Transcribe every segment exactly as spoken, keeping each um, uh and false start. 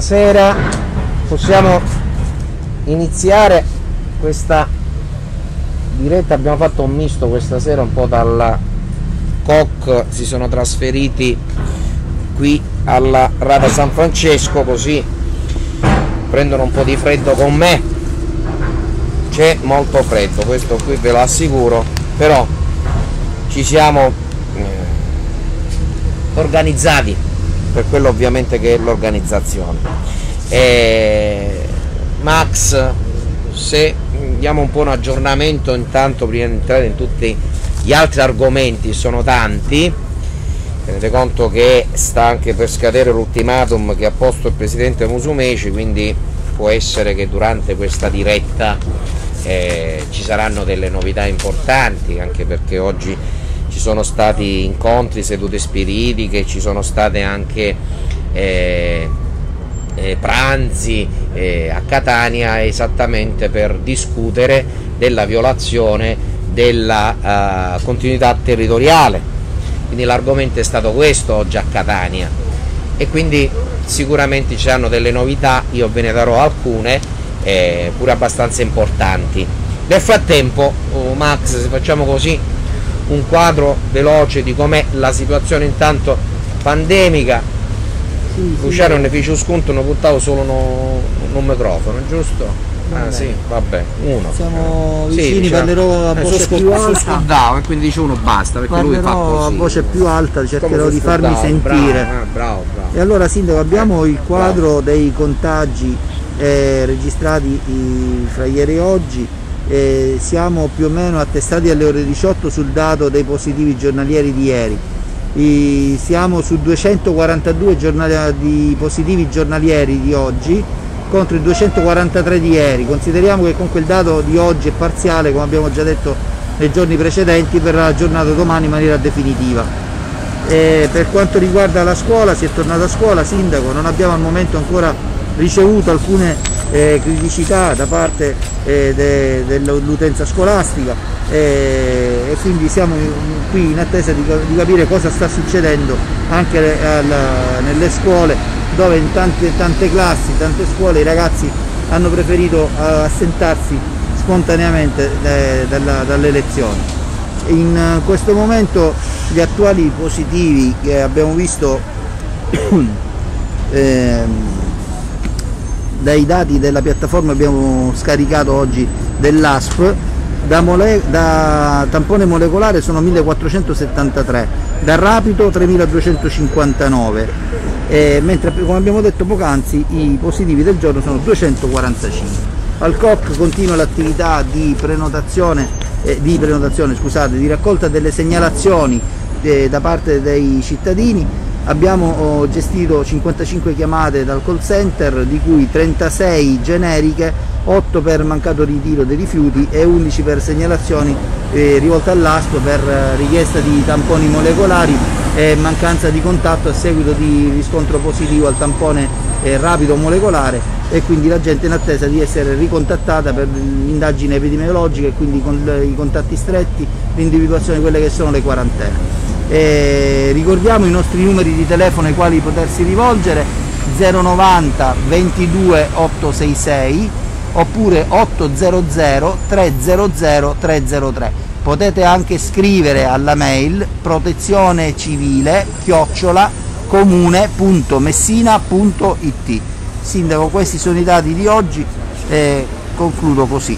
buonasera. Possiamo iniziare questa diretta. Abbiamo fatto un misto questa sera, un po' dalla C O C si sono trasferiti qui alla Rada San Francesco, così prendono un po' di freddo con me. C'è molto freddo, questo qui ve lo assicuro, però ci siamo eh, organizzati per quello ovviamente che è l'organizzazione. E Max, se diamo un po' un aggiornamento intanto prima di entrare in tutti gli altri argomenti, sono tanti. Tenete conto che sta anche per scadere l'ultimatum che ha posto il presidente Musumeci, quindi può essere che durante questa diretta eh, ci saranno delle novità importanti, anche perché oggi ci sono stati incontri, sedute spiritiche, ci sono state anche eh, eh, pranzi eh, a Catania esattamente per discutere della violazione della uh, continuità territoriale. Quindi l'argomento è stato questo oggi a Catania e quindi sicuramente ci saranno delle novità, io ve ne darò alcune eh, pure abbastanza importanti. Nel frattempo, oh Max, se facciamo così un quadro veloce di com'è la situazione intanto pandemica. Sì, Luciano sì, ne fece un sconto, ne buttavo solo un microfono, giusto? Ah sì, vabbè, uno. Siamo sì, vicini, diciamo, parlerò a voce su, più alta. Scudavo, e quindi dice uno basta, perché parlerò lui fa così. a voce più alta, cercherò di farmi scudavo, sentire. Bravo, bravo, bravo. E allora Sindaco, abbiamo eh, il quadro bravo. dei contagi eh, registrati i, fra ieri e oggi. Eh, siamo più o meno attestati alle ore diciotto sul dato dei positivi giornalieri di ieri. I, siamo su duecentoquarantadue di positivi giornalieri di oggi contro i duecentoquarantatré di ieri. Consideriamo che comunque il dato di oggi è parziale, come abbiamo già detto nei giorni precedenti, verrà aggiornato domani in maniera definitiva. E per quanto riguarda la scuola, si è tornato a scuola, Sindaco, non abbiamo al momento ancora ricevuto alcune eh, criticità da parte eh, de, dell'utenza scolastica eh, e quindi siamo qui in attesa di, di capire cosa sta succedendo anche alla, nelle scuole, dove in tante, tante classi, tante scuole i ragazzi hanno preferito assentarsi spontaneamente eh, dalla, dalle lezioni. In questo momento gli attuali positivi che abbiamo visto eh, dai dati della piattaforma abbiamo scaricato oggi dell'A S P, da, mole, da tampone molecolare sono millequattrocentosettantatré, da rapido tremiladuecentocinquantanove, eh, mentre come abbiamo detto poc'anzi i positivi del giorno sono duecentoquarantacinque. Al C O C continua l'attività di prenotazione, eh, di prenotazione scusate, di raccolta delle segnalazioni eh, da parte dei cittadini. Abbiamo oh, gestito cinquantacinque chiamate dal call center, di cui trentasei generiche, otto per mancato ritiro dei rifiuti e undici per segnalazioni eh, rivolte all'A S P per eh, richiesta di tamponi molecolari e mancanza di contatto a seguito di riscontro positivo al tampone eh, rapido molecolare, e quindi la gente in attesa di essere ricontattata per l'indagine epidemiologica e quindi con i contatti stretti, l'individuazione di quelle che sono le quarantene. Eh, ricordiamo i nostri numeri di telefono ai quali potersi rivolgere: zero novanta ventidue ottocentosessantasei oppure ottocento trecento trecentotrentre. Potete anche scrivere alla mail protezione civile chiocciola comune punto messina punto it. Sindaco, questi sono i dati di oggi e concludo così.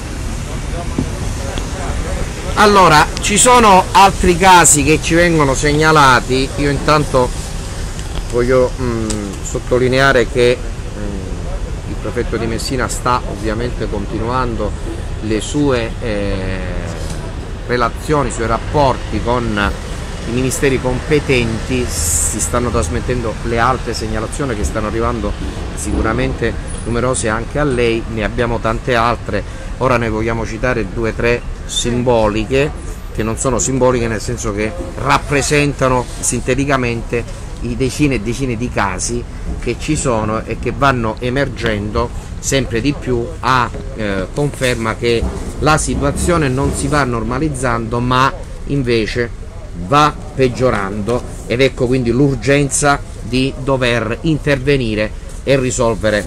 Allora, ci sono altri casi che ci vengono segnalati. Io intanto voglio mh, sottolineare che mh, il prefetto di Messina sta ovviamente continuando le sue eh, relazioni, i suoi rapporti con i ministeri competenti. Si stanno trasmettendo le altre segnalazioni che stanno arrivando sicuramente numerose anche a lei, ne abbiamo tante altre. Ora ne vogliamo citare due o tre simboliche, che non sono simboliche nel senso che rappresentano sinteticamente i decine e decine di casi che ci sono e che vanno emergendo sempre di più, a eh, conferma che la situazione non si va normalizzando ma invece va peggiorando, ed ecco quindi l'urgenza di dover intervenire e risolvere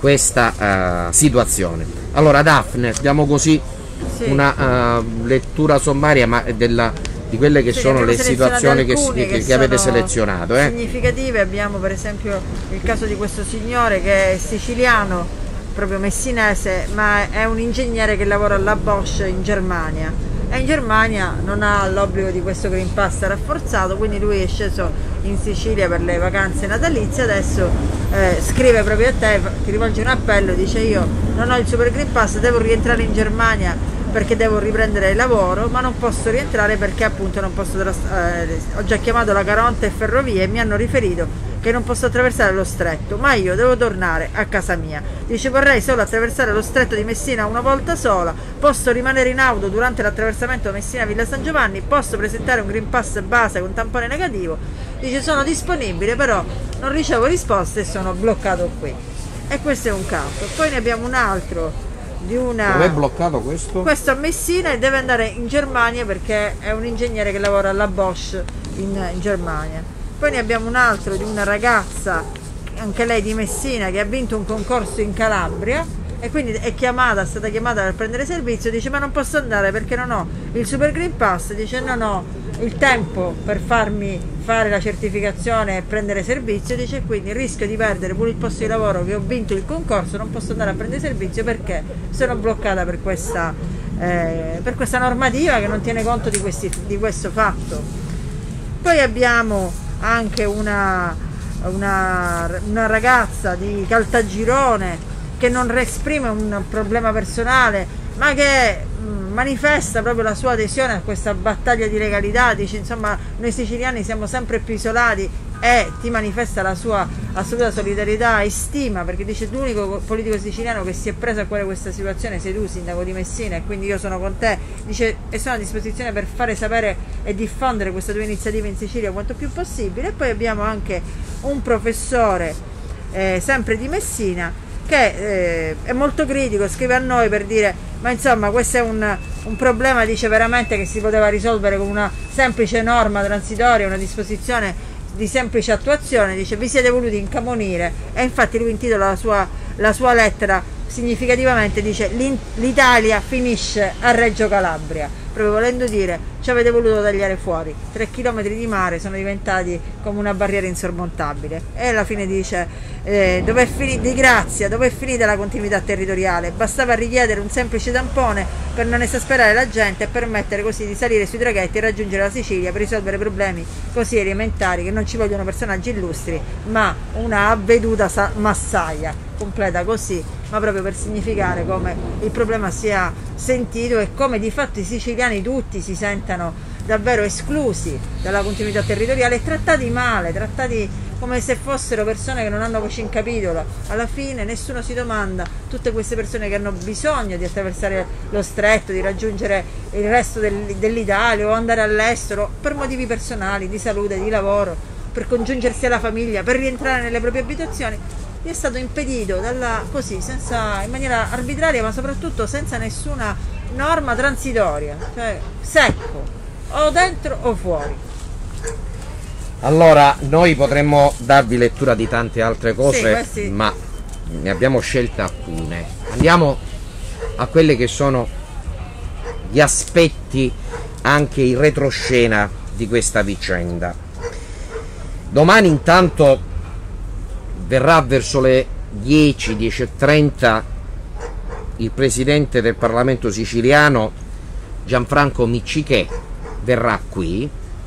questa uh, situazione. Allora Daphne, diamo così sì. una uh, lettura sommaria ma della, di quelle che sì, sono le situazioni che, che, che, che avete selezionato. Eh? Significative, abbiamo per esempio il caso di questo signore che è siciliano, proprio messinese, ma è un ingegnere che lavora alla Bosch in Germania. E in Germania non ha l'obbligo di questo Green Pass rafforzato, quindi lui è sceso in Sicilia per le vacanze natalizie, adesso eh, scrive proprio a te, ti rivolge un appello, dice io non ho il Super Green Pass, devo rientrare in Germania perché devo riprendere il lavoro, ma non posso rientrare perché appunto non posso eh, ho già chiamato la Caronte e Ferrovie e mi hanno riferito che non posso attraversare lo stretto, ma io devo tornare a casa mia. Dice vorrei solo attraversare lo stretto di Messina una volta sola, posso rimanere in auto durante l'attraversamento Messina-Villa San Giovanni, posso presentare un Green Pass base con tampone negativo. Dice sono disponibile, però non ricevo risposte e sono bloccato qui. E questo è un caso. Poi ne abbiamo un altro di una... Dove è bloccato questo? Questo a Messina e deve andare in Germania perché è un ingegnere che lavora alla Bosch in, in Germania. Poi ne abbiamo un altro di una ragazza, anche lei di Messina, che ha vinto un concorso in Calabria e quindi è chiamata, è stata chiamata per prendere servizio, dice ma non posso andare perché non ho il Super Green Pass, dice non ho il tempo per farmi fare la certificazione e prendere servizio, dice quindi rischio di perdere pure il posto di lavoro che ho vinto il concorso, non posso andare a prendere servizio perché sono bloccata per questa, eh, per questa normativa che non tiene conto di, questi, di questo fatto. Poi abbiamo anche una, una, una ragazza di Caltagirone che non esprime un problema personale ma che mh, manifesta proprio la sua adesione a questa battaglia di legalità, dice insomma noi siciliani siamo sempre più isolati e ti manifesta la sua assoluta solidarietà e stima perché dice l'unico politico siciliano che si è preso a cuore questa situazione sei tu, sindaco di Messina, e quindi io sono con te, dice e sono a disposizione per fare sapere e diffondere questa tua iniziativa in Sicilia quanto più possibile. E poi abbiamo anche un professore eh, sempre di Messina che eh, è molto critico, scrive a noi per dire ma insomma questo è un, un problema, dice veramente che si poteva risolvere con una semplice norma transitoria, una disposizione di semplice attuazione, dice vi siete voluti incamonire e infatti lui intitola la sua, la sua lettera significativamente, dice l'Italia finisce a Reggio Calabria, proprio volendo dire ci avete voluto tagliare fuori, tre chilometri di mare sono diventati come una barriera insormontabile. E alla fine dice eh, dove è finita, di Grazia, dove è finita la continuità territoriale, bastava richiedere un semplice tampone per non esasperare la gente e permettere così di salire sui traghetti e raggiungere la Sicilia per risolvere problemi così elementari che non ci vogliono personaggi illustri ma una avveduta massaia completa così, ma proprio per significare come il problema sia sentito e come di fatto i siciliani tutti si sentano davvero esclusi dalla continuità territoriale e trattati male, trattati come se fossero persone che non hanno voce in capitolo. Alla fine nessuno si domanda, tutte queste persone che hanno bisogno di attraversare lo stretto, di raggiungere il resto del, dell'Italia o andare all'estero per motivi personali, di salute, di lavoro, per congiungersi alla famiglia, per rientrare nelle proprie abitazioni, gli è stato impedito dalla, così, senza, in maniera arbitraria, ma soprattutto senza nessuna norma transitoria, cioè secco, o dentro o fuori. Allora, noi potremmo darvi lettura di tante altre cose, sì, ma ne abbiamo scelte alcune. Andiamo a quelle che sono gli aspetti anche in retroscena di questa vicenda. Domani intanto verrà verso le dieci, dieci e trenta il presidente del Parlamento siciliano Gianfranco Miccichè verrà qui.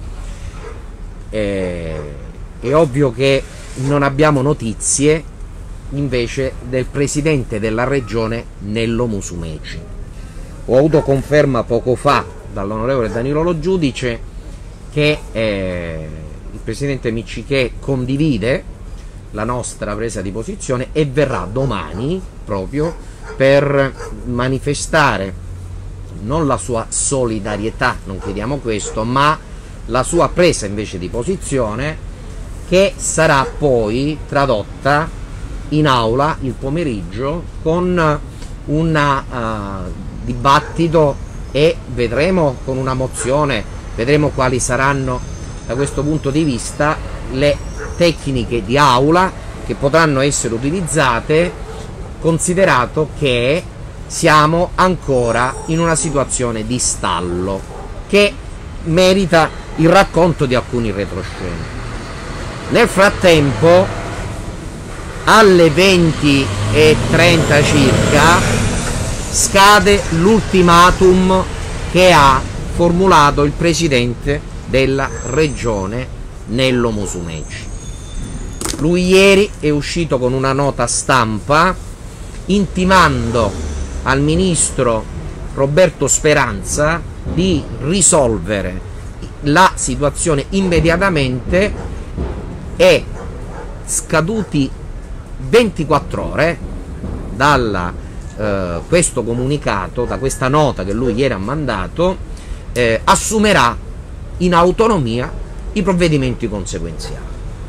Eh, è ovvio che non abbiamo notizie invece del presidente della regione Nello Musumeci. Ho avuto conferma poco fa dall'onorevole Danilo Lo Giudice che eh, il presidente Miccichè condivide la nostra presa di posizione e verrà domani proprio per manifestare non la sua solidarietà, non chiediamo questo, ma la sua presa invece di posizione, che sarà poi tradotta in aula il pomeriggio con un uh, dibattito e vedremo con una mozione, vedremo quali saranno da questo punto di vista le tecniche di aula che potranno essere utilizzate, considerato che siamo ancora in una situazione di stallo che merita il racconto di alcuni retroscena. Nel frattempo, alle venti e trenta circa, scade l'ultimatum che ha formulato il presidente della regione Nello Musumeci. Lui ieri è uscito con una nota stampa intimando al ministro Roberto Speranza di risolvere la situazione immediatamente e, scaduti ventiquattro ore da eh, questo comunicato, da questa nota che lui ieri ha mandato, eh, assumerà in autonomia i provvedimenti conseguenziali.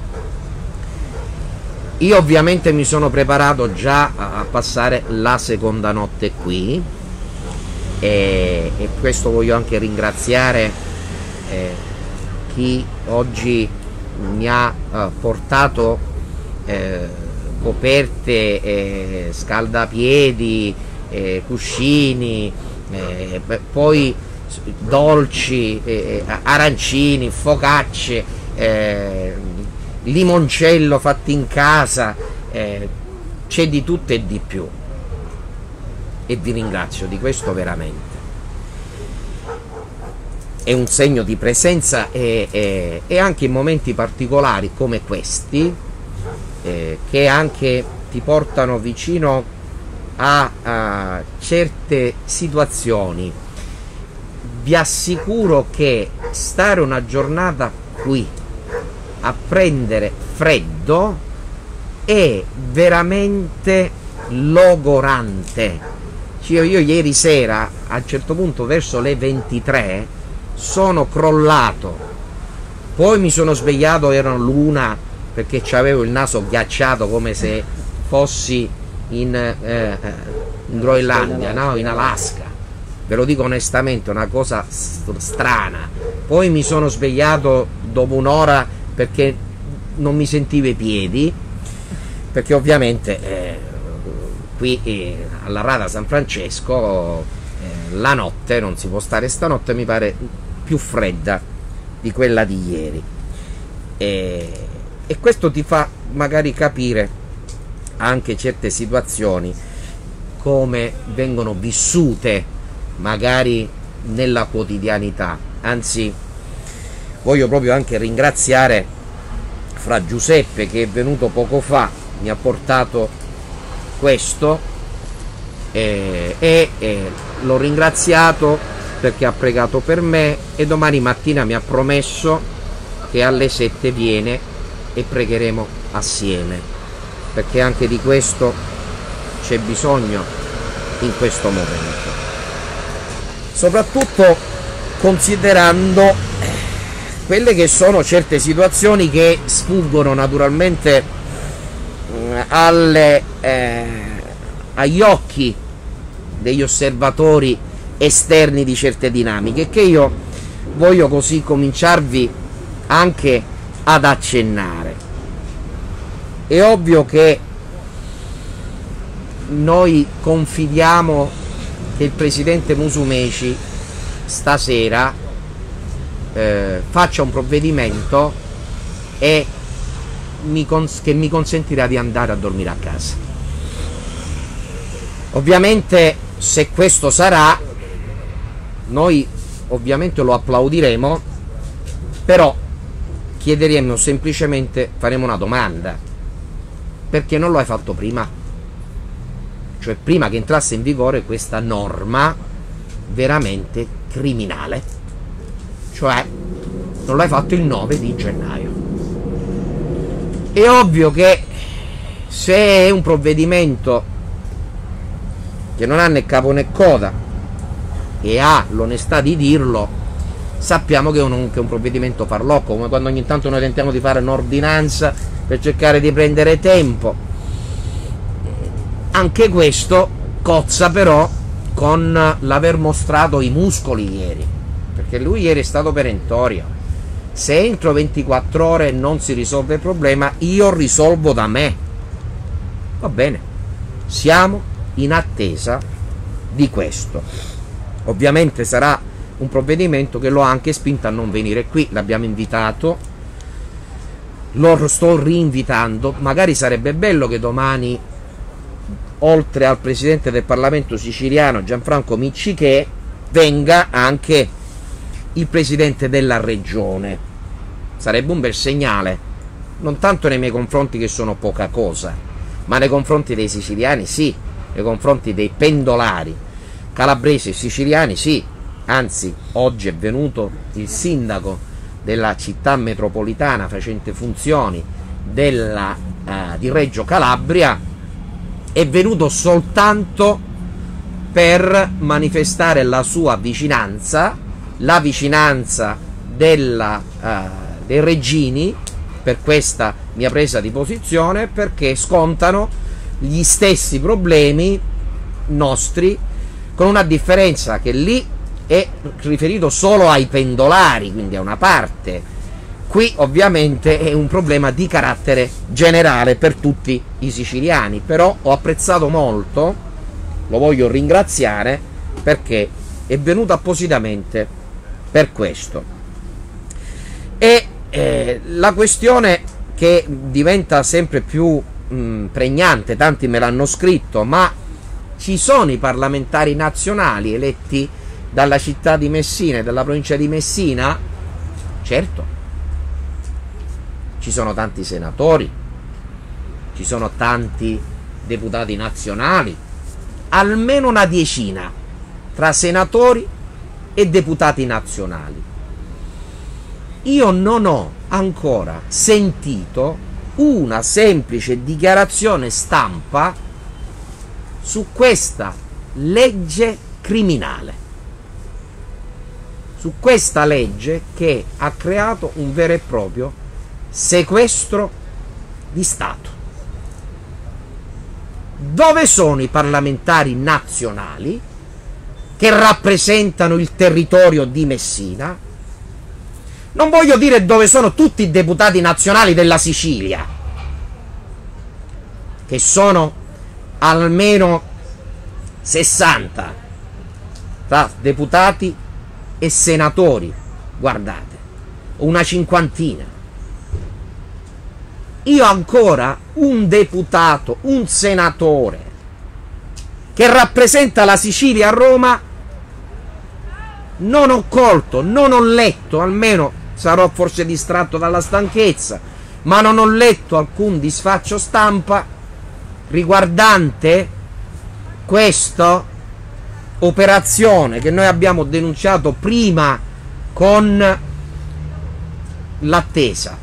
Io ovviamente mi sono preparato già a passare la seconda notte qui e, e questo voglio anche ringraziare eh, chi oggi mi ha eh, portato eh, coperte, eh, scaldapiedi, eh, cuscini, eh, poi dolci, eh, arancini, focacce, eh, limoncello fatti in casa, eh, c'è di tutto e di più, e vi ringrazio di questo veramente. È un segno di presenza e, e, e anche in momenti particolari come questi, eh, che anche ti portano vicino a, a certe situazioni. Vi assicuro che stare una giornata qui a prendere freddo è veramente logorante. Cioè, io ieri sera a un certo punto verso le ventitré sono crollato, poi mi sono svegliato, erano l'una, perché avevo il naso ghiacciato come se fossi in, eh, in Groenlandia, no? In Alaska, ve lo dico onestamente, una cosa strana. Poi mi sono svegliato dopo un'ora perché non mi sentivo i piedi, perché ovviamente eh, qui eh, alla Rada San Francesco eh, la notte non si può stare, stanotte mi pare più fredda di quella di ieri, e, e questo ti fa magari capire anche certe situazioni come vengono vissute magari nella quotidianità. Anzi, voglio proprio anche ringraziare Fra Giuseppe che è venuto poco fa, mi ha portato questo e, e, e l'ho ringraziato perché ha pregato per me, e domani mattina mi ha promesso che alle sette viene e pregheremo assieme, perché anche di questo c'è bisogno in questo momento, soprattutto considerando quelle che sono certe situazioni che sfuggono naturalmente alle, eh, agli occhi degli osservatori esterni di certe dinamiche, che io voglio così cominciarvi anche ad accennare. È ovvio che noi confidiamo che il presidente Musumeci stasera eh, faccia un provvedimento e mi cons- che mi consentirà di andare a dormire a casa. Ovviamente, se questo sarà, noi ovviamente lo applaudiremo, però chiederemo semplicemente, faremo una domanda: perché non lo hai fatto prima? Cioè prima che entrasse in vigore questa norma veramente criminale, cioè non l'hai fatto il nove di gennaio. È ovvio che se è un provvedimento che non ha né capo né coda e ha l'onestà di dirlo, sappiamo che è un, che è un provvedimento farlocco, come quando ogni tanto noi tentiamo di fare un'ordinanza per cercare di prendere tempo. Anche questo cozza però con l'aver mostrato i muscoli ieri, perché lui ieri è stato perentorio: se entro ventiquattro ore non si risolve il problema, io risolvo da me. Va bene, siamo in attesa di questo. Ovviamente sarà un provvedimento che lo ha anche spinto a non venire qui, l'abbiamo invitato, lo sto rinvitando. Magari sarebbe bello che domani, oltre al presidente del Parlamento siciliano Gianfranco Miccichè, venga anche il presidente della regione. Sarebbe un bel segnale, non tanto nei miei confronti che sono poca cosa, ma nei confronti dei siciliani sì, nei confronti dei pendolari calabresi e siciliani sì. Anzi, oggi è venuto il sindaco della città metropolitana facente funzioni della, eh, di Reggio Calabria, è venuto soltanto per manifestare la sua vicinanza, la vicinanza della, eh, dei reggini per questa mia presa di posizione, perché scontano gli stessi problemi nostri, con una differenza che lì è riferito solo ai pendolari, quindi a una parte. Qui ovviamente è un problema di carattere generale per tutti i siciliani. Però ho apprezzato molto, lo voglio ringraziare, perché è venuto appositamente per questo. E eh, la questione che diventa sempre più mh, pregnante, tanti me l'hanno scritto, ma ci sono i parlamentari nazionali eletti dalla città di Messina e dalla provincia di Messina? Certo, ci sono tanti senatori, ci sono tanti deputati nazionali, almeno una decina tra senatori e deputati nazionali. Io non ho ancora sentito una semplice dichiarazione stampa su questa legge criminale, su questa legge che ha creato un vero e proprio sequestro di Stato. Dove sono i parlamentari nazionali che rappresentano il territorio di Messina? Non voglio dire dove sono tutti i deputati nazionali della Sicilia, che sono almeno sessanta tra deputati e senatori, guardate, una cinquantina. Io ancora un deputato, un senatore che rappresenta la Sicilia a Roma non ho colto, non ho letto, almeno sarò forse distratto dalla stanchezza, ma non ho letto alcun disfaccio stampa riguardante questa operazione che noi abbiamo denunciato prima con l'Attesa.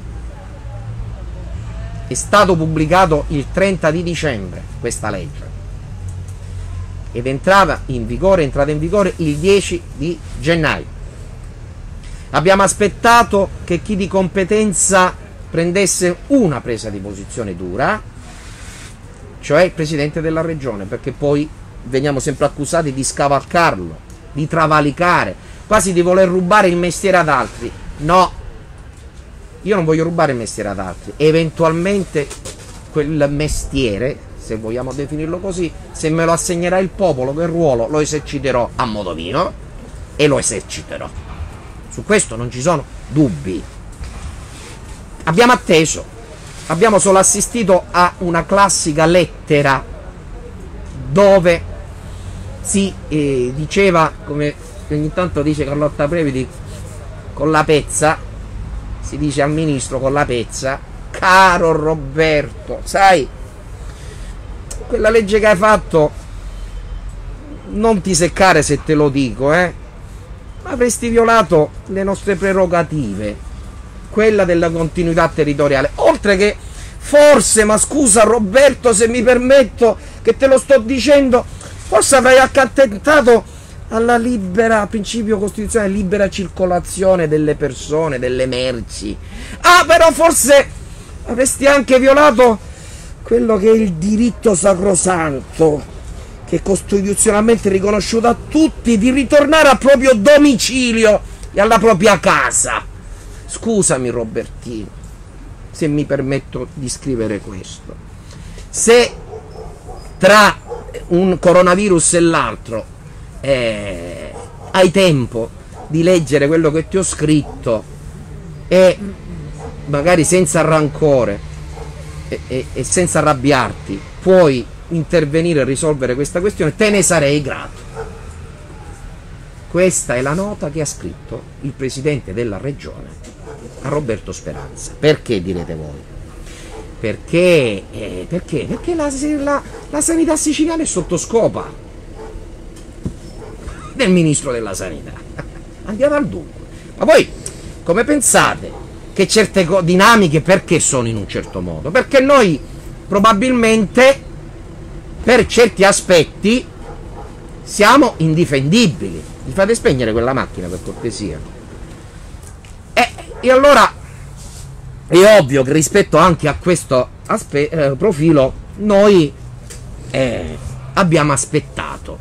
È stato pubblicato il trenta di dicembre questa legge ed entrava in vigore, è entrata in vigore il dieci di gennaio. Abbiamo aspettato che chi di competenza prendesse una presa di posizione dura, cioè il presidente della regione, perché poi veniamo sempre accusati di scavalcarlo, di travalicare, quasi di voler rubare il mestiere ad altri. No, io non voglio rubare il mestiere ad altri. Eventualmente quel mestiere, se vogliamo definirlo così, se me lo assegnerà il popolo, quel ruolo lo eserciterò a modo mio e lo eserciterò. Su questo non ci sono dubbi. Abbiamo atteso, abbiamo solo assistito a una classica lettera dove si eh, diceva, come ogni tanto dice Carlotta Previti, con la pezza, si dice al ministro con la pezza: caro Roberto, sai, quella legge che hai fatto, non ti seccare se te lo dico, eh, ma avresti violato le nostre prerogative, quella della continuità territoriale, oltre che forse, ma scusa Roberto se mi permetto che te lo sto dicendo, forse avrai anche attentato alla libera, principio costituzionale, libera circolazione delle persone, delle merci. Ah, però forse avresti anche violato quello che è il diritto sacrosanto, che è costituzionalmente riconosciuto a tutti, di ritornare al proprio domicilio e alla propria casa. Scusami Robertino se mi permetto di scrivere questo. Se tra un coronavirus e l'altro, eh, hai tempo di leggere quello che ti ho scritto e magari senza rancore e, e, e senza arrabbiarti puoi intervenire e risolvere questa questione, te ne sarei grato. Questa è la nota che ha scritto il presidente della regione a Roberto Speranza. Perché, direte voi? Perché, eh, perché? Perché la, la, la sanità siciliana è sotto scopa del ministro della sanità. Andiamo al dunque. Ma poi, come pensate che certe dinamiche perché sono in un certo modo? Perché noi probabilmente per certi aspetti siamo indifendibili. Mi fate spegnere quella macchina per cortesia? E, e allora è ovvio che rispetto anche a questo eh, profilo noi eh, abbiamo aspettato.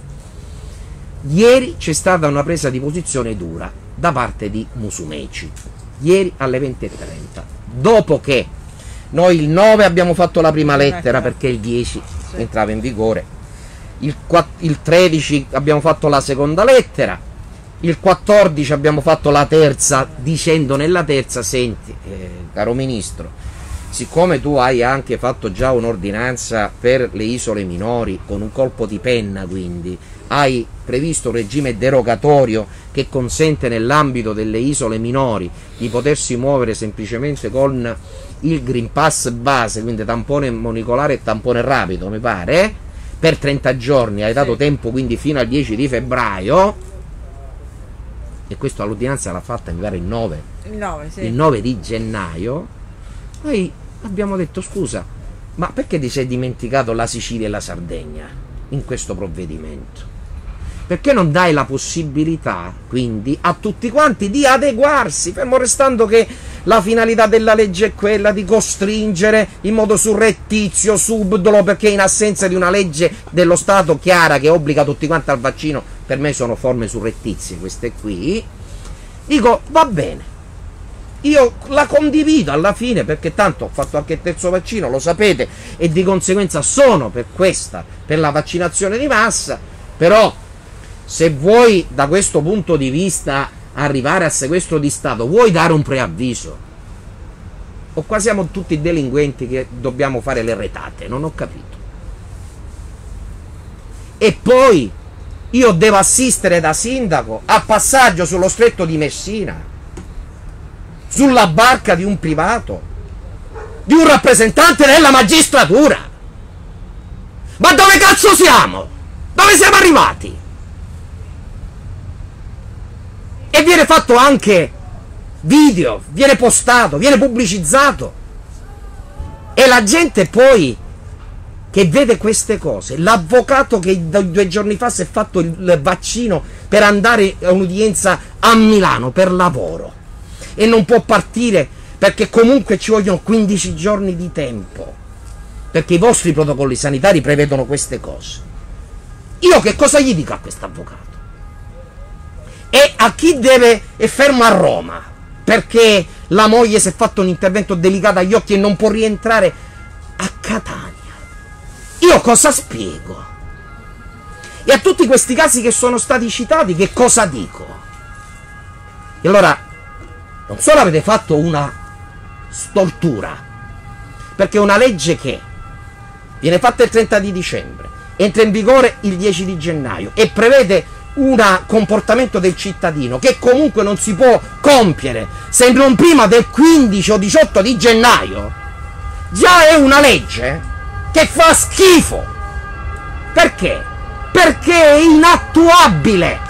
Ieri c'è stata una presa di posizione dura da parte di Musumeci, ieri alle venti e trenta, dopo che noi il nove abbiamo fatto la prima lettera perché il dieci entrava in vigore, il, il tredici abbiamo fatto la seconda lettera, il quattordici abbiamo fatto la terza, dicendo nella terza: senti, eh, caro ministro, siccome tu hai anche fatto già un'ordinanza per le isole minori con un colpo di penna, quindi hai previsto un regime derogatorio che consente nell'ambito delle isole minori di potersi muovere semplicemente con il Green Pass base, quindi tampone molecolare e tampone rapido, mi pare, eh? Per trenta giorni, hai dato sì. tempo quindi fino al dieci di febbraio, e questo all'ordinanza l'ha fatta mi pare il nove, il nove, sì. il nove di gennaio. Noi abbiamo detto: scusa, ma perché ti sei dimenticato la Sicilia e la Sardegna in questo provvedimento? Perché non dai la possibilità quindi a tutti quanti di adeguarsi, fermo restando che la finalità della legge è quella di costringere in modo surrettizio, subdolo, perché in assenza di una legge dello Stato chiara che obbliga tutti quanti al vaccino, per me sono forme surrettizie queste qui, dico va bene, io la condivido alla fine, perché tanto ho fatto anche il terzo vaccino, lo sapete, e di conseguenza sono per questa, per la vaccinazione di massa. Però se vuoi da questo punto di vista arrivare al sequestro di Stato, vuoi dare un preavviso? O qua siamo tutti delinquenti che dobbiamo fare le retate? Non ho capito. E poi io devo assistere da sindaco a passaggio sullo stretto di Messina, sulla barca di un privato, di un rappresentante della magistratura. Ma dove cazzo siamo? Dove siamo arrivati? E viene fatto anche video, viene postato, viene pubblicizzato, e la gente poi che vede queste cose, l'avvocato che due giorni fa si è fatto il vaccino per andare a un'udienza a Milano per lavoro e non può partire perché comunque ci vogliono quindici giorni di tempo, perché i vostri protocolli sanitari prevedono queste cose. Io che cosa gli dico a questo avvocato? E a chi deve è fermo a Roma perché la moglie si è fatto un intervento delicato agli occhi e non può rientrare a Catania, io cosa spiego? E a tutti questi casi che sono stati citati che cosa dico? E allora non solo avete fatto una stortura, perché una legge che viene fatta il trenta di dicembre, entra in vigore il dieci di gennaio e prevede un comportamento del cittadino che comunque non si può compiere se non prima del quindici o diciotto di gennaio, già è una legge che fa schifo. Perché? Perché è inattuabile.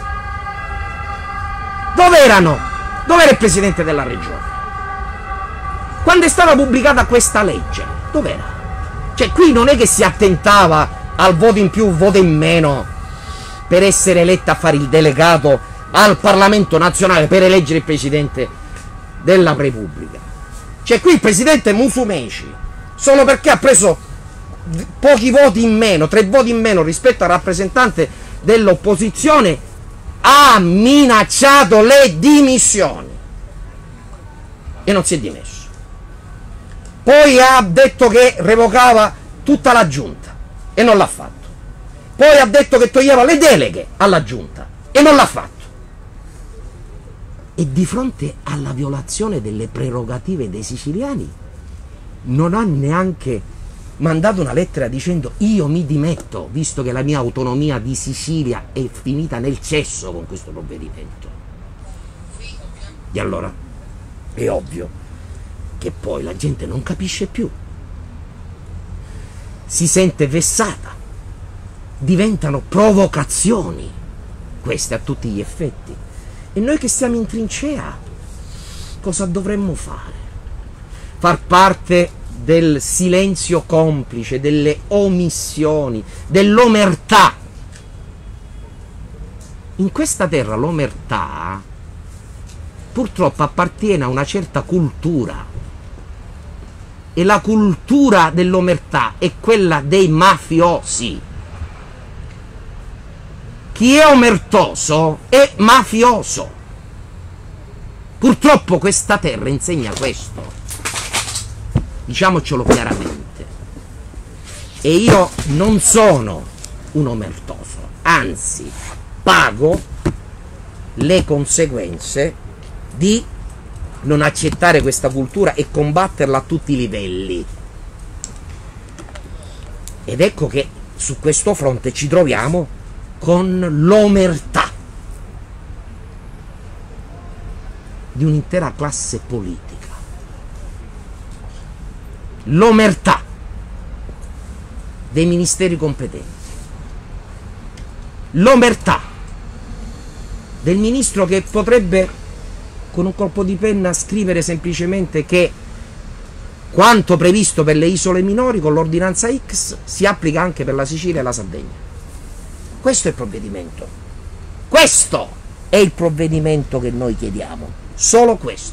Dove erano? Dove era il presidente della regione? Quando è stata pubblicata questa legge, dov'era? Cioè qui non è che si attentava al voto in più, voto in meno, per essere eletta a fare il delegato al Parlamento nazionale per eleggere il Presidente della Repubblica. Cioè qui il Presidente Musumeci, solo perché ha preso pochi voti in meno, tre voti in meno rispetto al rappresentante dell'opposizione, ha minacciato le dimissioni e non si è dimesso. Poi ha detto che revocava tutta la giunta e non l'ha fatto. Poi ha detto che toglieva le deleghe alla giunta e non l'ha fatto. E di fronte alla violazione delle prerogative dei siciliani non ha neanche mandato una lettera dicendo io mi dimetto, visto che la mia autonomia di Sicilia è finita nel cesso con questo provvedimento. E allora è ovvio che poi la gente non capisce più, si sente vessata, diventano provocazioni queste a tutti gli effetti. E noi che stiamo in trincea, cosa dovremmo fare? Far parte del silenzio complice, delle omissioni, dell'omertà. In questa terra l'omertà purtroppo appartiene a una certa cultura, e la cultura dell'omertà è quella dei mafiosi. Chi è omertoso è mafioso. Purtroppo questa terra insegna questo, diciamocelo chiaramente. E io non sono un omertoso, anzi pago le conseguenze di non accettare questa cultura e combatterla a tutti i livelli. Ed ecco che su questo fronte ci troviamo con l'omertà di un'intera classe politica, l'omertà dei ministeri competenti, l'omertà del ministro che potrebbe con un colpo di penna scrivere semplicemente che quanto previsto per le isole minori con l'ordinanza X si applica anche per la Sicilia e la Sardegna. Questo è il provvedimento, questo è il provvedimento che noi chiediamo, solo questo.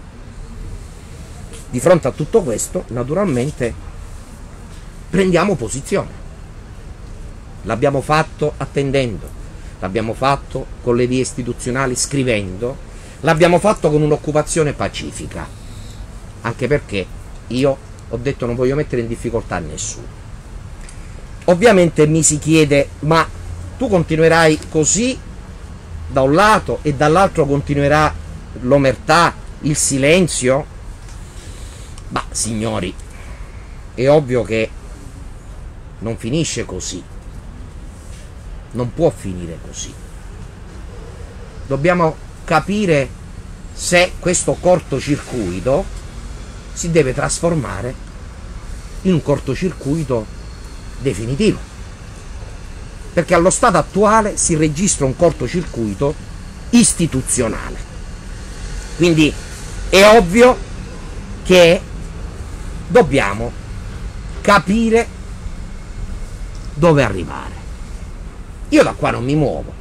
Di fronte a tutto questo, naturalmente, prendiamo posizione. L'abbiamo fatto attendendo, l'abbiamo fatto con le vie istituzionali scrivendo, l'abbiamo fatto con un'occupazione pacifica, anche perché io ho detto non voglio mettere in difficoltà nessuno. Ovviamente mi si chiede, ma tu continuerai così da un lato e dall'altro continuerà l'omertà, il silenzio? Ma signori, è ovvio che non finisce così, non può finire così. Dobbiamo capire se questo cortocircuito si deve trasformare in un cortocircuito definitivo, perché allo stato attuale si registra un cortocircuito istituzionale. Quindi è ovvio che dobbiamo capire dove arrivare. Io da qua non mi muovo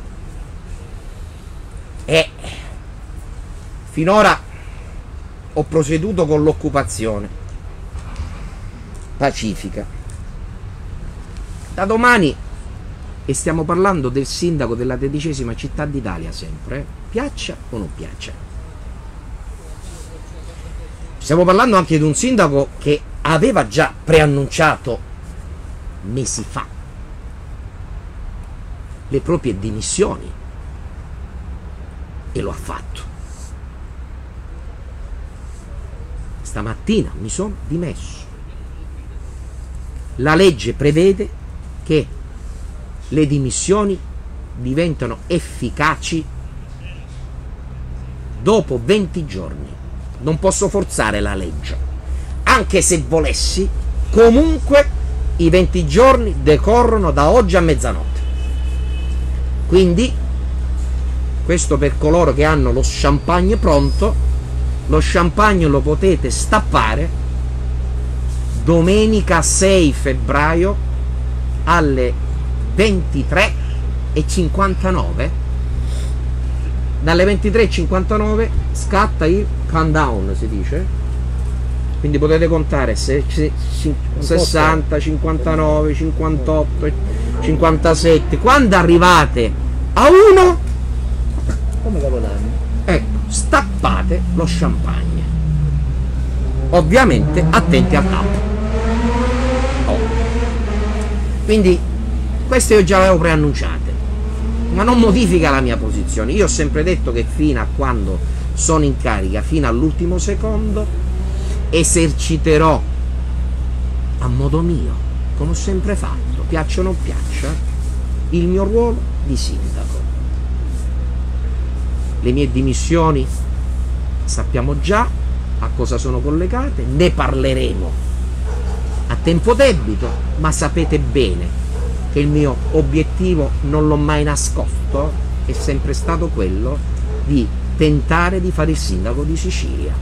e finora ho proceduto con l'occupazione pacifica. Da domani, e stiamo parlando del sindaco della tredicesima città d'Italia sempre, eh? Piaccia o non piaccia. Stiamo parlando anche di un sindaco che aveva già preannunciato mesi fa le proprie dimissioni e lo ha fatto. Stamattina mi sono dimesso. La legge prevede che le dimissioni diventano efficaci dopo venti giorni. Non posso forzare la legge, anche se volessi. Comunque i venti giorni decorrono da oggi a mezzanotte. Quindi questo per coloro che hanno lo champagne pronto, lo champagne lo potete stappare domenica sei febbraio alle ventitré e cinquantanove. Dalle ventitré e cinquantanove scatta il countdown, si dice, quindi potete contare sessanta, cinquantanove, cinquantotto, cinquantasette. Quando arrivate a uno, come Capodanno, ecco, stappate lo champagne, ovviamente attenti al tappo. Oh. Quindi queste io già le avevo preannunciate, ma non modifica la mia posizione. Io ho sempre detto che fino a quando sono in carica, fino all'ultimo secondo, eserciterò a modo mio, come ho sempre fatto, piaccia o non piaccia, il mio ruolo di sindaco. Le mie dimissioni sappiamo già a cosa sono collegate, ne parleremo a tempo debito, ma sapete bene che il mio obiettivo, non l'ho mai nascosto, è sempre stato quello di tentare di fare il sindaco di Sicilia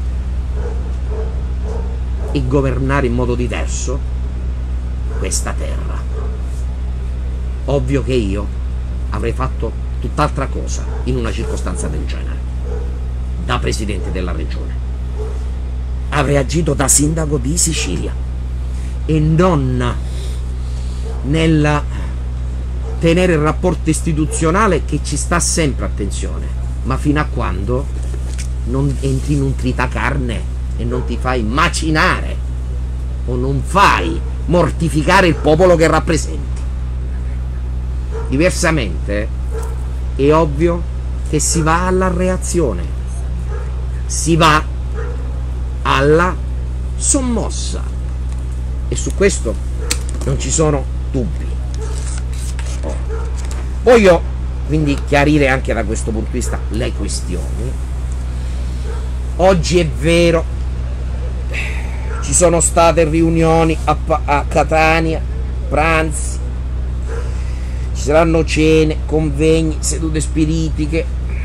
e governare in modo diverso questa terra. Ovvio che io avrei fatto tutt'altra cosa in una circostanza del genere, da presidente della regione. Avrei agito da sindaco di Sicilia e non nel tenere il rapporto istituzionale che ci sta sempre, attenzione, ma fino a quando non entri in un tritacarne e non ti fai macinare o non fai mortificare il popolo che rappresenti. Diversamente è ovvio che si va alla reazione, si va alla sommossa, e su questo non ci sono dubbi. Oh. Voglio quindi chiarire anche da questo punto di vista le questioni. Oggi è vero, ci sono state riunioni a, a Catania, pranzi, ci saranno cene, convegni, sedute spiritiche,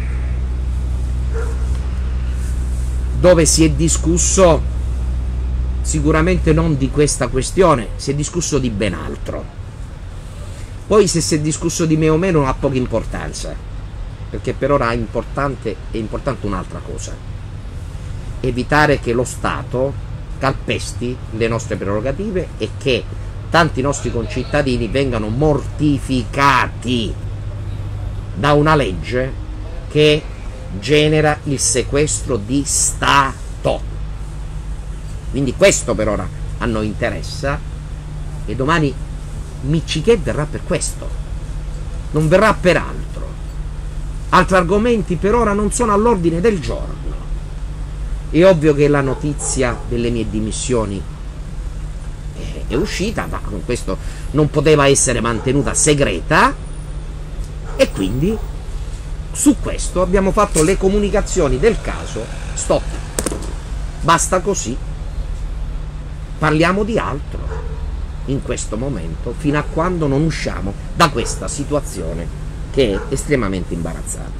dove si è discusso sicuramente non di questa questione, si è discusso di ben altro. Poi se si è discusso di me o meno non ha poca importanza, perché per ora è importante, è importante un'altra cosa: evitare che lo Stato calpesti le nostre prerogative e che tanti nostri concittadini vengano mortificati da una legge che genera il sequestro di Stato. Quindi questo per ora a noi interessa, e domani Miccichè verrà per questo, non verrà per altro. Altri argomenti per ora non sono all'ordine del giorno. È ovvio che la notizia delle mie dimissioni è uscita, ma questo non poteva essere mantenuta segreta, e quindi su questo abbiamo fatto le comunicazioni del caso. Stop, basta così, parliamo di altro in questo momento, fino a quando non usciamo da questa situazione che è estremamente imbarazzante.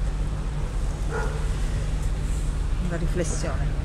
Una riflessione.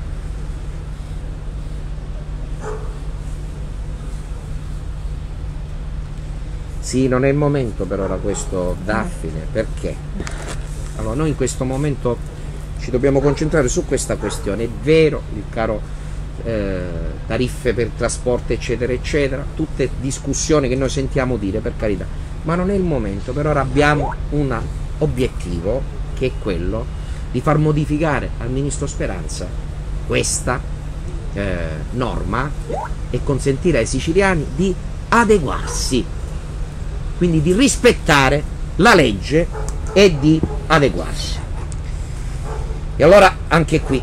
Sì, non è il momento per ora questo, Daphne, perché? Allora, noi in questo momento ci dobbiamo concentrare su questa questione. È vero, il caro eh, tariffe per trasporto eccetera eccetera, tutte discussioni che noi sentiamo dire, per carità, ma non è il momento. Per ora abbiamo un obiettivo, che è quello di far modificare al ministro Speranza questa eh, norma e consentire ai siciliani di adeguarsi, quindi di rispettare la legge e di adeguarsi. E allora anche qui,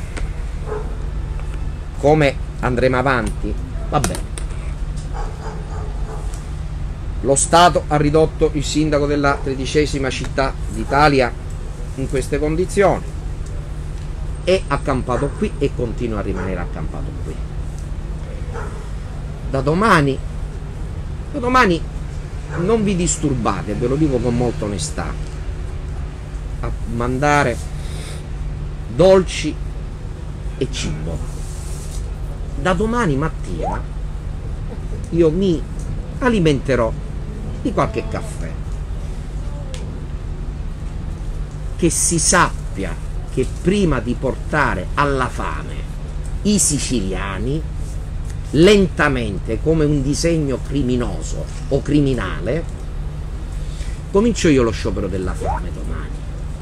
come andremo avanti? Va bene. Lo Stato ha ridotto il sindaco della tredicesima città d'Italia in queste condizioni, è accampato qui e continua a rimanere accampato qui. Da domani, da domani non vi disturbate, ve lo dico con molta onestà, a mandare dolci e cibo. Da domani mattina io mi alimenterò di qualche caffè, che si sappia che prima di portare alla fame i siciliani lentamente, come un disegno criminoso o criminale, comincio io lo sciopero della fame domani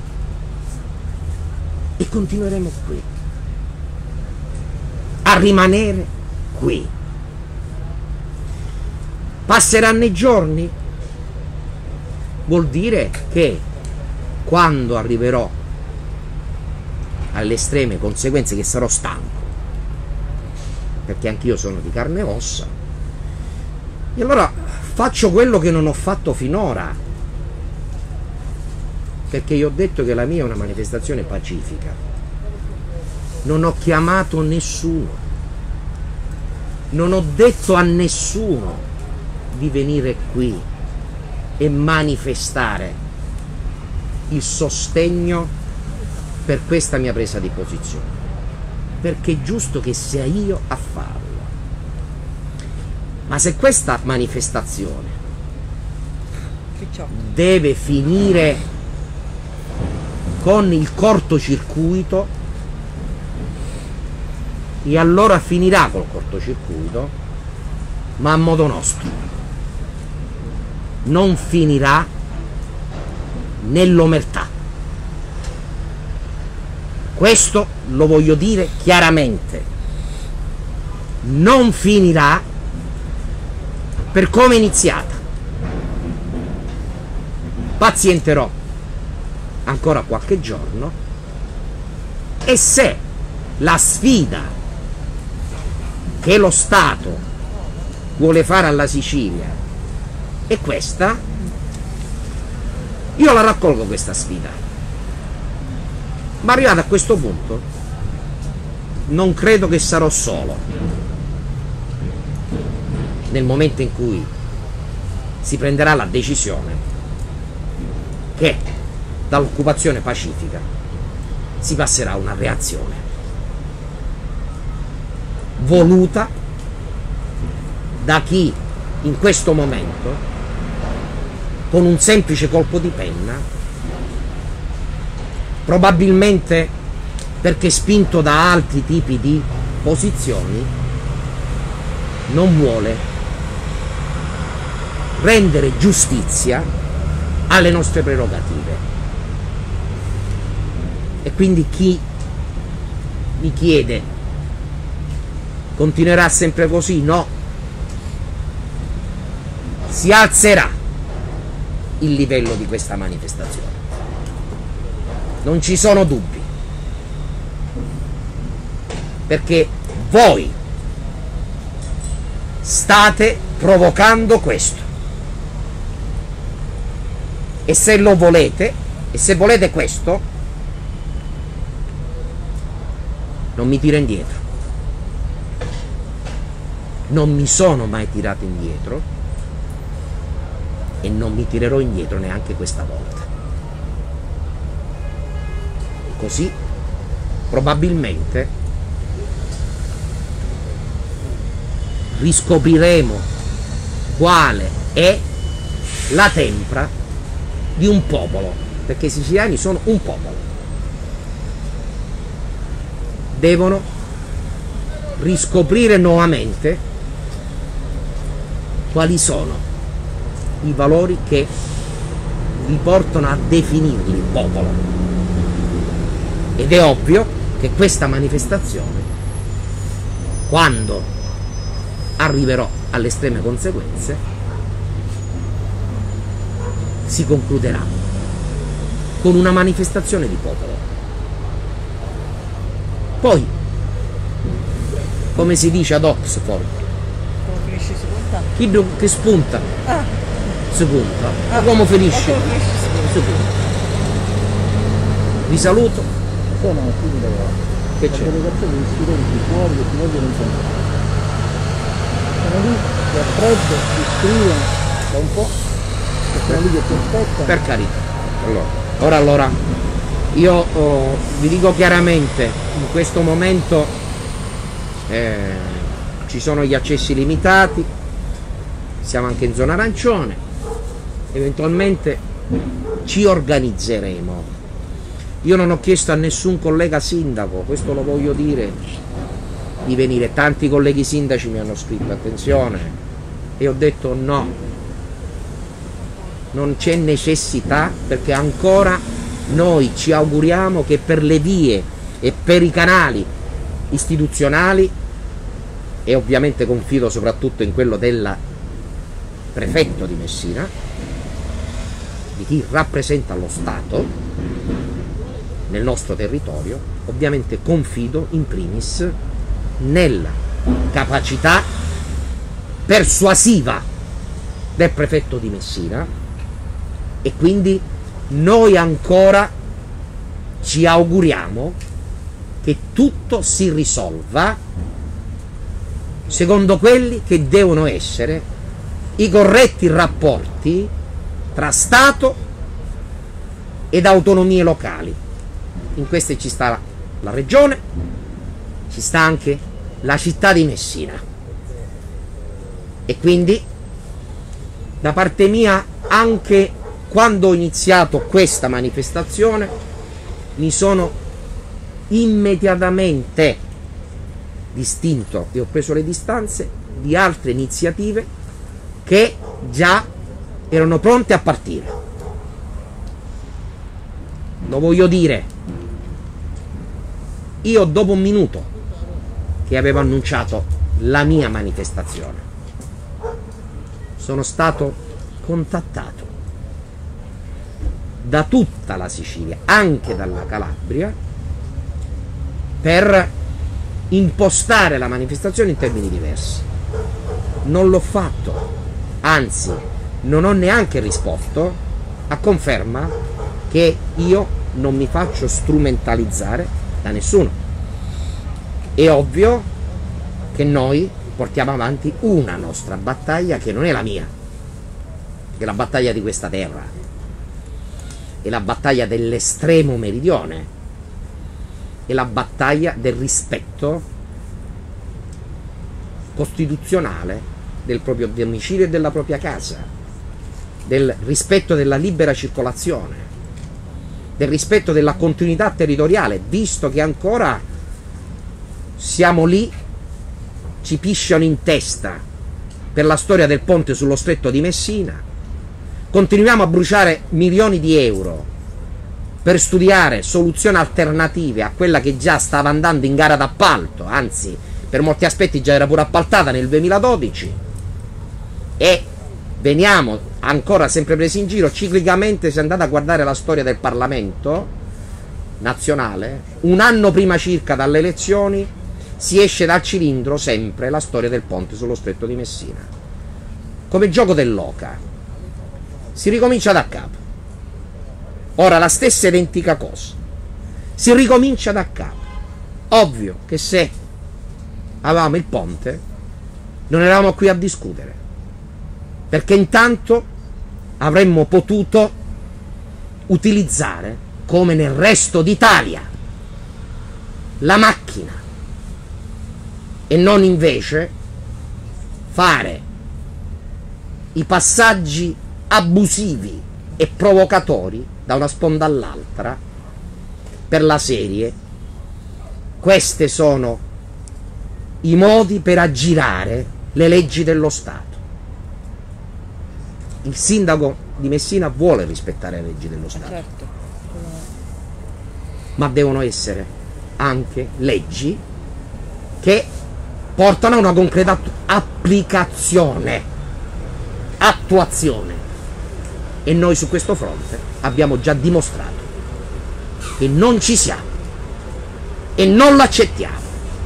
e continueremo qui a rimanere qui. Passeranno i giorni? Vuol dire che quando arriverò alle estreme conseguenze, che sarò stanco, perché anch'io sono di carne e ossa, e allora faccio quello che non ho fatto finora, perché io ho detto che la mia è una manifestazione pacifica, non ho chiamato nessuno, non ho detto a nessuno di venire qui e manifestare il sostegno per questa mia presa di posizione, perché è giusto che sia io a farlo. Ma se questa manifestazione deve finire con il cortocircuito, e allora finirà col cortocircuito, ma a modo nostro. Non finirà nell'omertà. Questo lo voglio dire chiaramente. Non finirà per come è iniziata. Pazienterò ancora qualche giorno, e se la sfida che lo Stato vuole fare alla Sicilia è questa, io la raccolgo questa sfida. Ma arrivato a questo punto non credo che sarò solo nel momento in cui si prenderà la decisione che dall'occupazione pacifica si passerà a una reazione voluta da chi in questo momento, con un semplice colpo di penna, probabilmente perché spinto da altri tipi di posizioni, non vuole rendere giustizia alle nostre prerogative. E quindi chi mi chiede: continuerà sempre così? No, si alzerà il livello di questa manifestazione, non ci sono dubbi, perché voi state provocando questo, e se lo volete, e se volete questo, non mi tiro indietro. Non mi sono mai tirato indietro e non mi tirerò indietro neanche questa volta. Così probabilmente riscopriremo quale è la tempra di un popolo, perché i siciliani sono un popolo. Devono riscoprire nuovamente quali sono i valori che li portano a definirli popolo. Ed è ovvio che questa manifestazione, quando arriverò alle estreme conseguenze, si concluderà con una manifestazione di popolo. Poi, come si dice ad Oxford, chi che spunta ah. si punta, ah. come finisce si punta. Vi saluto. Sono finita che c'è? La delegazione di studenti fuori che si vogliono incontrare. Sono lì che a freddo si scrivono da un po', che sono lì che ti aspettano. Per carità. Allora, ora allora io oh, vi dico chiaramente, in questo momento eh, ci sono gli accessi limitati, siamo anche in zona arancione, eventualmente ci organizzeremo. Io non ho chiesto a nessun collega sindaco, questo lo voglio dire, di venire. Tanti colleghi sindaci mi hanno scritto attenzione, e ho detto no, non c'è necessità, perché ancora noi ci auguriamo che per le vie e per i canali istituzionali, e ovviamente confido soprattutto in quello della prefetto di Messina, di chi rappresenta lo Stato nel nostro territorio, ovviamente confido in primis nella capacità persuasiva del prefetto di Messina, e quindi noi ancora ci auguriamo che tutto si risolva secondo quelli che devono essere i corretti rapporti tra Stato ed autonomie locali. In queste ci sta la, la regione, ci sta anche la città di Messina, e quindi da parte mia, anche quando ho iniziato questa manifestazione, mi sono immediatamente distinto e ho preso le distanze di altre iniziative che già erano pronte a partire. Lo voglio dire, io dopo un minuto che avevo annunciato la mia manifestazione sono stato contattato da tutta la Sicilia, anche dalla Calabria, per impostare la manifestazione in termini diversi. Non l'ho fatto, anzi non ho neanche risposto, a conferma che io non mi faccio strumentalizzare da nessuno. È ovvio che noi portiamo avanti una nostra battaglia che non è la mia, che è la battaglia di questa terra, è la battaglia dell'estremo meridione, è la battaglia del rispetto costituzionale del proprio domicilio e della propria casa, del rispetto della libera circolazione, del rispetto della continuità territoriale, visto che ancora siamo lì, ci pisciano in testa per la storia del ponte sullo stretto di Messina, continuiamo a bruciare milioni di euro per studiare soluzioni alternative a quella che già stava andando in gara d'appalto, anzi per molti aspetti già era pure appaltata nel duemiladodici, e veniamo ancora sempre presi in giro. Ciclicamente, se andate a guardare la storia del Parlamento nazionale, un anno prima circa dalle elezioni si esce dal cilindro sempre la storia del ponte sullo stretto di Messina, come gioco dell'oca, si ricomincia da capo. Ora la stessa identica cosa, si ricomincia da capo. Ovvio che se avevamo il ponte non eravamo qui a discutere, perché intanto avremmo potuto utilizzare, come nel resto d'Italia, la macchina e non invece fare i passaggi abusivi e provocatori da una sponda all'altra per la serie: questi sono i modi per aggirare le leggi dello Stato. Il sindaco di Messina vuole rispettare le leggi dello Stato, Certo. ma devono essere anche leggi che portano a una concreta applicazione, attuazione, e noi su questo fronte abbiamo già dimostrato che non ci siamo e non l'accettiamo.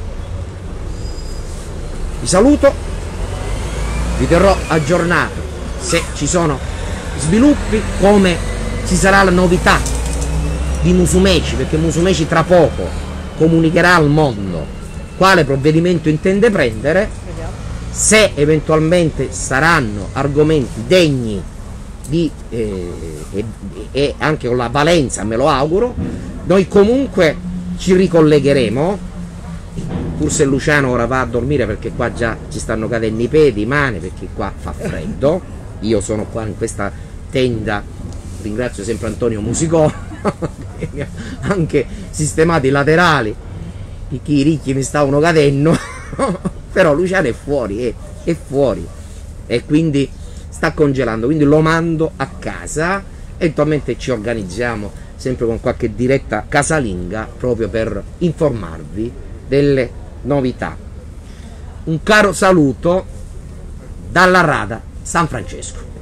Vi saluto, vi terrò aggiornato se ci sono sviluppi, come ci sarà la novità di Musumeci, perché Musumeci tra poco comunicherà al mondo quale provvedimento intende prendere. Vediamo. Se eventualmente saranno argomenti degni di eh, e, e anche con la valenza, me lo auguro, noi comunque ci ricollegheremo. Forse Luciano ora va a dormire perché qua già ci stanno cadendo i piedi, i mani, perché qua fa freddo. Io sono qua in questa tenda, ringrazio sempre Antonio Musicò che mi ha anche sistemato i laterali, perché i ricchi mi stavano cadendo però Luciano è fuori, è, è fuori e quindi sta congelando, quindi lo mando a casa. Eventualmente ci organizziamo sempre con qualche diretta casalinga proprio per informarvi delle novità. Un caro saluto dalla Rada San Francesco.